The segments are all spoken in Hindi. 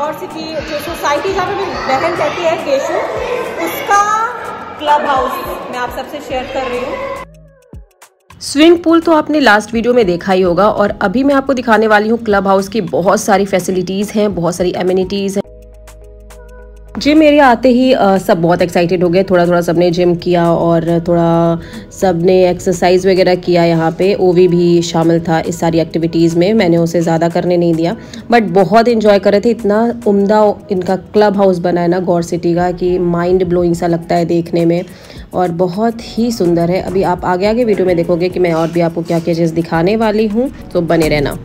गौर सिटी जो सोसाइटी जहाँ पे मेरी बहन रहती है केशु, उसका क्लब हाउस मैं आप सबसे शेयर कर रही हूँ। स्विमिंग पूल तो आपने लास्ट वीडियो में देखा ही होगा और अभी मैं आपको दिखाने वाली हूँ क्लब हाउस की बहुत सारी फैसिलिटीज़ हैं, बहुत सारी एमिनिटीज़ हैं। जिम एरिया आते ही सब बहुत एक्साइटेड हो गए, थोड़ा सबने जिम किया और थोड़ा सबने एक्सरसाइज वगैरह किया। यहाँ पे ओवी भी शामिल था इस सारी एक्टिविटीज़ में, मैंने उसे ज़्यादा करने नहीं दिया बट बहुत इन्जॉय कर रहे थे। इतना उम्दा इनका क्लब हाउस बना है ना गौर सिटी का कि माइंड ब्लोइंग सा लगता है देखने में और बहुत ही सुंदर है। अभी आप आगे वीडियो में देखोगे कि मैं और भी आपको क्या क्या चीज़ दिखाने वाली हूँ, तो बने रहना।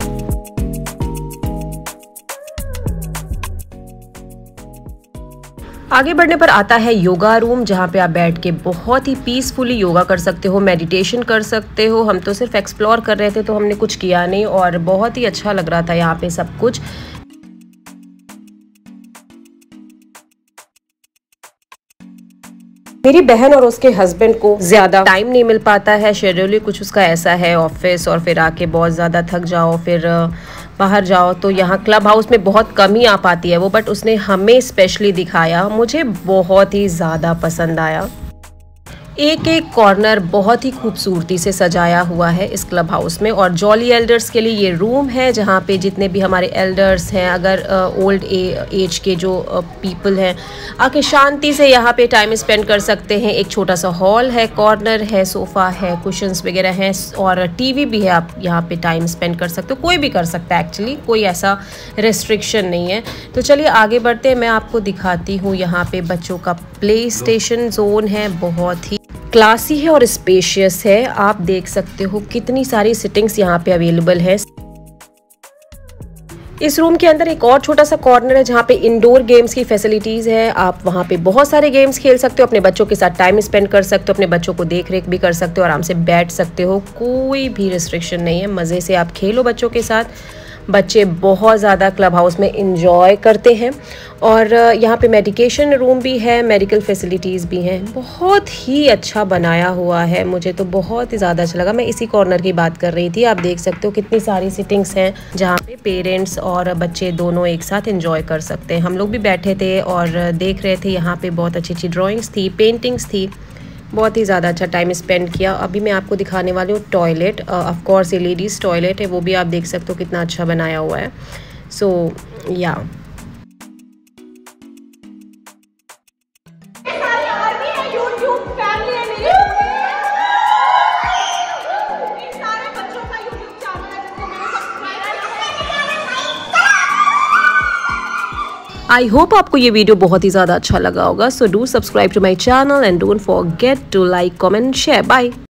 आगे बढ़ने पर आता है योगा रूम, जहाँ पे आप बैठ के बहुत ही पीसफुली योगा कर सकते हो, मेडिटेशन कर सकते हो। हम तो सिर्फ एक्सप्लोर कर रहे थे तो हमने कुछ किया नहीं और बहुत ही अच्छा लग रहा था यहाँ पे सब कुछ। मेरी बहन और उसके हस्बैंड को ज़्यादा टाइम नहीं मिल पाता है, शेड्यूल ही कुछ उसका ऐसा है ऑफिस, और फिर आके बहुत ज़्यादा थक जाओ, फिर बाहर जाओ, तो यहाँ क्लब हाउस में बहुत कम ही आ पाती है वो। बट उसने हमें स्पेशली दिखाया, मुझे बहुत ही ज़्यादा पसंद आया। एक एक कॉर्नर बहुत ही खूबसूरती से सजाया हुआ है इस क्लब हाउस में। और जॉली एल्डर्स के लिए ये रूम है जहाँ पे जितने भी हमारे एल्डर्स हैं, अगर ओल्ड एज के जो पीपल हैं, आके शांति से यहाँ पे टाइम स्पेंड कर सकते हैं। एक छोटा सा हॉल है, कॉर्नर है, सोफ़ा है, कुशन्स वगैरह हैं और टीवी भी है। आप यहाँ पे टाइम स्पेंड कर सकते हो, कोई भी कर सकता है एक्चुअली, कोई ऐसा रेस्ट्रिक्शन नहीं है। तो चलिए आगे बढ़ते हैं, मैं आपको दिखाती हूँ। यहाँ पे बच्चों का प्ले स्टेशन जोन है, बहुत ही क्लासी है और स्पेशियस है। आप देख सकते हो कितनी सारी सिटिंग्स यहाँ पे अवेलेबल है। इस रूम के अंदर एक और छोटा सा कॉर्नर है जहाँ पे इंडोर गेम्स की फैसिलिटीज़ है। आप वहाँ पे बहुत सारे गेम्स खेल सकते हो, अपने बच्चों के साथ टाइम स्पेंड कर सकते हो, अपने बच्चों को देख रेख भी कर सकते हो, आराम से बैठ सकते हो, कोई भी रिस्ट्रिक्शन नहीं है। मज़े से आप खेलो बच्चों के साथ। बच्चे बहुत ज़्यादा क्लब हाउस में इंजॉय करते हैं। और यहाँ पे मेडिकेशन रूम भी है, मेडिकल फैसिलिटीज़ भी हैं। बहुत ही अच्छा बनाया हुआ है, मुझे तो बहुत ही ज़्यादा अच्छा लगा। मैं इसी कॉर्नर की बात कर रही थी। आप देख सकते हो कितनी सारी सिटिंग्स हैं जहाँ पे पेरेंट्स और बच्चे दोनों एक साथ इंजॉय कर सकते हैं। हम लोग भी बैठे थे और देख रहे थे। यहाँ पे बहुत अच्छी ड्राइंग्स थी, पेंटिंग्स थी, बहुत ही ज़्यादा अच्छा टाइम स्पेंड किया। अभी मैं आपको दिखाने वाली हूँ टॉयलेट। ऑफ कोर्स ये लेडीज़ टॉयलेट है, वो भी आप देख सकते हो कितना अच्छा बनाया हुआ है। सो या आई होप आपको ये वीडियो बहुत ही ज़्यादा अच्छा लगा होगा। So do subscribe to my channel and don't forget to like, comment, share. Bye.